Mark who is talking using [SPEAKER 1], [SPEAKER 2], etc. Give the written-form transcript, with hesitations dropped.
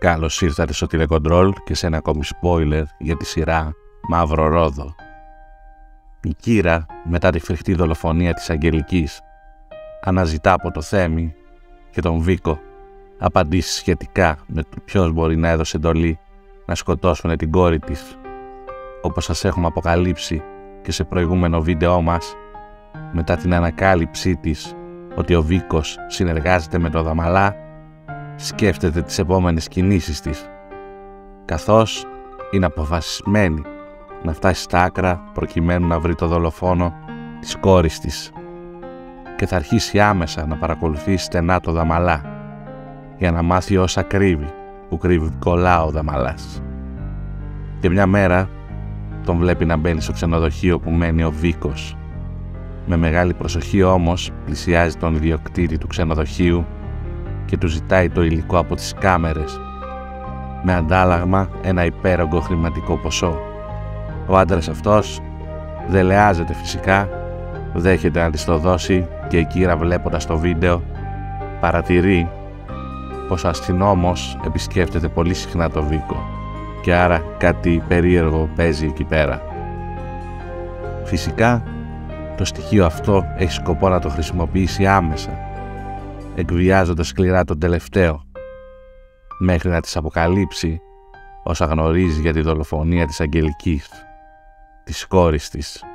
[SPEAKER 1] Καλώς ήρθατε στο τηλεκοντρόλ και σε ένα ακόμη spoiler για τη σειρά Μαύρο Ρόδο. Η Κύρα, μετά τη φρικτή δολοφονία της Αγγελικής, αναζητά από το Θέμη και τον Βίκο απαντήσεις σχετικά με το ποιος μπορεί να έδωσε εντολή να σκοτώσουν την κόρη της. Όπως σας έχουμε αποκαλύψει και σε προηγούμενο βίντεό μας, μετά την ανακάλυψή της ότι ο Βίκος συνεργάζεται με τον Δαμαλά, σκέφτεται τις επόμενες κινήσεις της, καθώς είναι αποφασισμένη να φτάσει στα άκρα προκειμένου να βρει το δολοφόνο της κόρης της, και θα αρχίσει άμεσα να παρακολουθεί στενά το Δαμαλά για να μάθει όσα κρύβει που κρύβει κολλά ο Δαμαλάς. Και μια μέρα τον βλέπει να μπαίνει στο ξενοδοχείο που μένει ο Βίκος. Με μεγάλη προσοχή όμως πλησιάζει τον ιδιοκτήτη του ξενοδοχείου και του ζητάει το υλικό από τις κάμερες, με αντάλλαγμα ένα υπέρογκο χρηματικό ποσό. Ο άντρας αυτός δεν λεάζεται φυσικά, δέχεται να της το δώσει και η Κύρα, βλέποντας το βίντεο, παρατηρεί πως ο αστυνόμος επισκέφτεται πολύ συχνά το Βίκο και άρα κάτι περίεργο παίζει εκεί πέρα. Φυσικά το στοιχείο αυτό έχει σκοπό να το χρησιμοποιήσει άμεσα, εκβιάζοντας σκληρά τον τελευταίο, μέχρι να της αποκαλύψει όσα γνωρίζει για τη δολοφονία της Αγγελικής, της κόρης της.